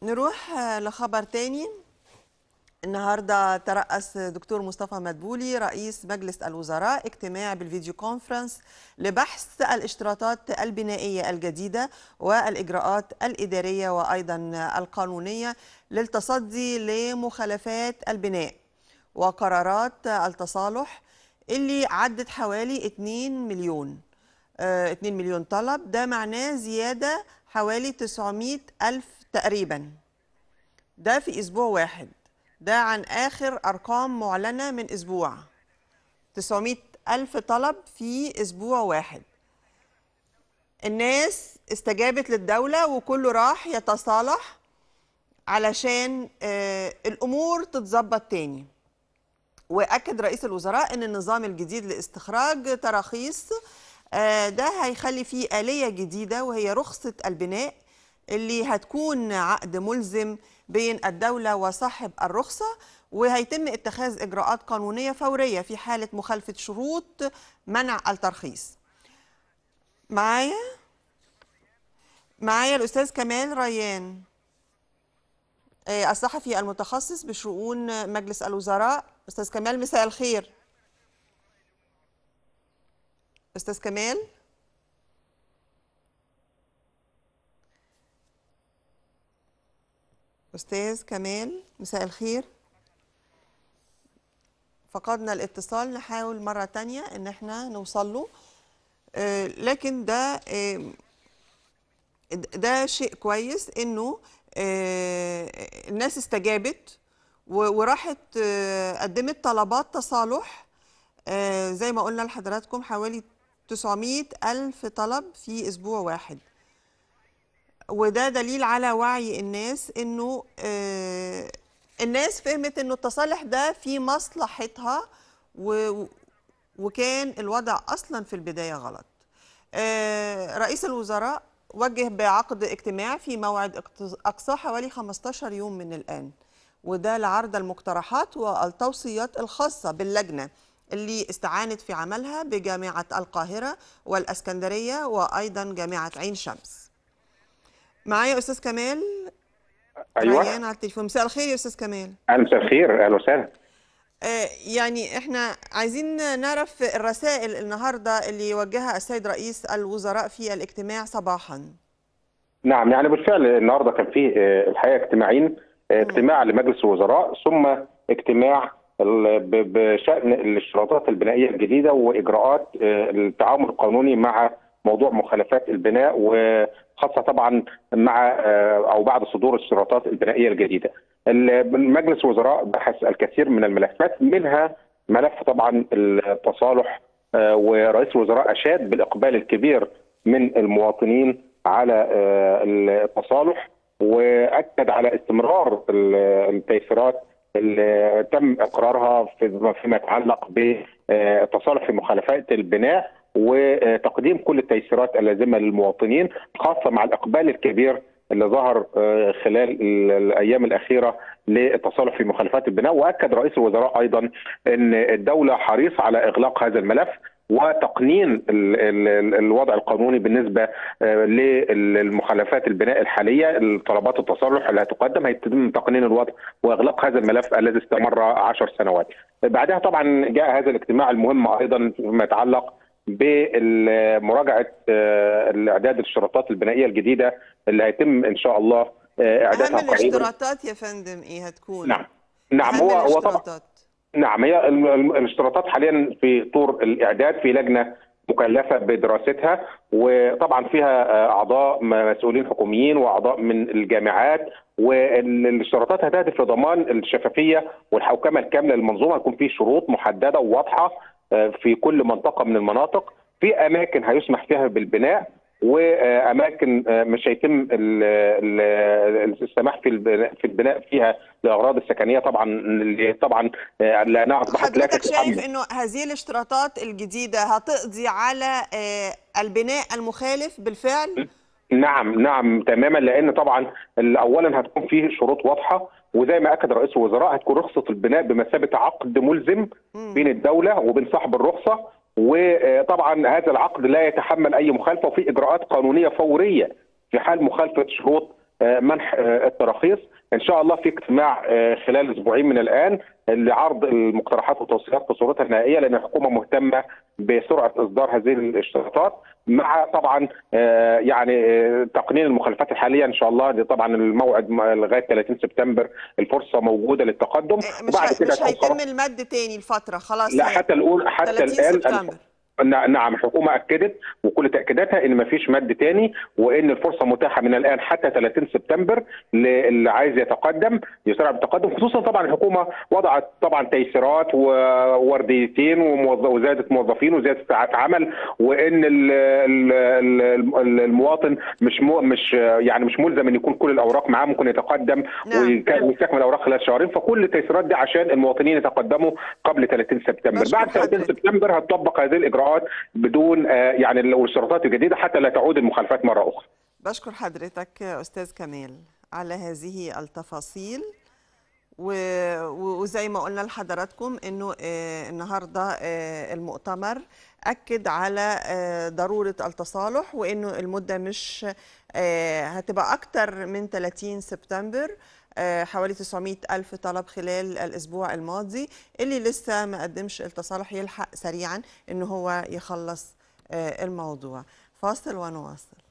نروح لخبر تاني. النهارده ترأس دكتور مصطفى مدبولي رئيس مجلس الوزراء اجتماع بالفيديو كونفرنس لبحث الاشتراطات البنائية الجديدة والإجراءات الإدارية وأيضا القانونية للتصدي لمخالفات البناء وقرارات التصالح اللي عدت حوالي 2 مليون 2 مليون طلب. ده معناه زيادة حوالي 900 ألف تقريبا، ده في أسبوع واحد، ده عن آخر أرقام معلنة من أسبوع. 900 ألف طلب في أسبوع واحد. الناس استجابت للدولة وكله راح يتصالح علشان الأمور تتظبط تاني. وأكد رئيس الوزراء أن النظام الجديد لاستخراج تراخيص ده هيخلي فيه آلية جديدة، وهي رخصة البناء اللي هتكون عقد ملزم بين الدولة وصاحب الرخصة، وهيتم اتخاذ إجراءات قانونية فورية في حالة مخالفة شروط منع الترخيص. معايا الأستاذ كمال ريان، الصحفي المتخصص بشؤون مجلس الوزراء. أستاذ كمال، مساء الخير. أستاذ كمال، مساء الخير. فقدنا الاتصال، نحاول مرة تانية ان احنا نوصل له. لكن ده شيء كويس انه الناس استجابت وراحت قدمت طلبات تصالح. زي ما قلنا لحضراتكم حوالي 900 ألف طلب في أسبوع واحد، وده دليل على وعي الناس انه الناس فهمت انه التصالح ده في مصلحتها، وكان الوضع اصلا في البداية غلط. رئيس الوزراء وجه بعقد اجتماع في موعد اقصاه حوالي 15 يوم من الان، وده لعرض المقترحات والتوصيات الخاصة باللجنة اللي استعانت في عملها بجامعة القاهرة والاسكندرية وايضا جامعة عين شمس. معايا استاذ كمال ايوه. ريان على التليفون. مساء الخير يا استاذ كمال. مساء الخير، اهلا وسهلا. يعني احنا عايزين نعرف الرسائل النهارده اللي وجهها السيد رئيس الوزراء في الاجتماع صباحا. نعم، يعني بالفعل النهارده كان فيه الحقيقه اجتماعين، اجتماع لمجلس الوزراء ثم اجتماع بشان الاشتراطات البنائيه الجديده واجراءات التعامل القانوني مع موضوع مخالفات البناء، وخاصه طبعا مع او بعد صدور الاشتراطات البنائيه الجديده. مجلس الوزراء بحث الكثير من الملفات، منها ملف طبعا التصالح، ورئيس الوزراء اشاد بالاقبال الكبير من المواطنين على التصالح، واكد على استمرار التيسيرات اللي تم اقرارها فيما يتعلق بالتصالح في مخالفات البناء، وتقديم كل التيسيرات اللازمه للمواطنين، خاصه مع الاقبال الكبير اللي ظهر خلال الايام الاخيره للتصالح في مخالفات البناء. واكد رئيس الوزراء ايضا ان الدوله حريصه على اغلاق هذا الملف وتقنين الوضع القانوني بالنسبه للمخالفات البناء الحاليه. طلبات التصالح اللي هتقدم هيتم تقنين الوضع واغلاق هذا الملف الذي استمر 10 سنوات. بعدها طبعا جاء هذا الاجتماع المهم ايضا فيما يتعلق بمراجعه الاعداد الاشتراطات البنائيه الجديده اللي هيتم ان شاء الله اعدادها اهم قريبا. الاشتراطات يا فندم ايه هتكون؟ نعم اهم هو طبعا. الاشتراطات. نعم، هي الاشتراطات حاليا في طور الاعداد في لجنه مكلفه بدراستها، وطبعا فيها اعضاء مسؤولين حكوميين واعضاء من الجامعات، والاشتراطات هتهدف لضمان الشفافيه والحوكمه الكامله للمنظومه. يكون في شروط محدده وواضحه في كل منطقه من المناطق، في اماكن هيسمح فيها بالبناء واماكن مش هيتم السماح في البناء فيها لاغراض السكنيه، طبعا لانها اصبحت لا حضرتك شايف تتحمل. انه هذه الاشتراطات الجديدة هتقضي على البناء المخالف بالفعل؟ نعم تماما، لان طبعا اولا هتكون فيه شروط واضحه، وزي ما اكد رئيس الوزراء هتكون رخصه البناء بمثابه عقد ملزم بين الدوله وبين صاحب الرخصه، وطبعا هذا العقد لا يتحمل اي مخالفه، وفي اجراءات قانونيه فوريه في حال مخالفه شروط منح التراخيص. ان شاء الله في اجتماع خلال اسبوعين من الان لعرض المقترحات والتوصيات في صورتها النهائيه، لان الحكومه مهتمه بسرعه اصدار هذه الاشتراطات، مع طبعا يعني تقنين المخالفات الحاليه. ان شاء الله طبعا الموعد لغايه 30 سبتمبر الفرصه موجوده للتقدم. وبعد كده مش هيتم المد تاني الفتره خلاص؟ لا، حتى الان 30 سبتمبر. نعم، الحكومه اكدت وكل تاكيداتها ان ما فيش مد تاني، وان الفرصه متاحه من الان حتى 30 سبتمبر للي عايز يتقدم يسرع بالتقدم. خصوصا طبعا الحكومه وضعت طبعا تيسيرات وورديتين وزياده موظفين وزياده ساعات عمل، وان المواطن مش يعني مش ملزم ان يكون كل الاوراق معاه، ممكن يتقدم ويستكمل الاوراق خلال شهرين. فكل التيسيرات دي عشان المواطنين يتقدموا قبل 30 سبتمبر. بعد 30 سبتمبر هتطبق هذه الاجراءات بدون يعني الاشتراطات الجديده حتى لا تعود المخالفات مره اخرى. بشكر حضرتك استاذ كمال على هذه التفاصيل. وزي ما قلنا لحضراتكم انه النهارده المؤتمر اكد على ضروره التصالح، وانه المده مش هتبقى اكتر من 30 سبتمبر. حوالي 900 ألف طلب خلال الأسبوع الماضي. اللي لسه ما قدمش التصالح يلحق سريعا إنه هو يخلص الموضوع. فاصل ونواصل.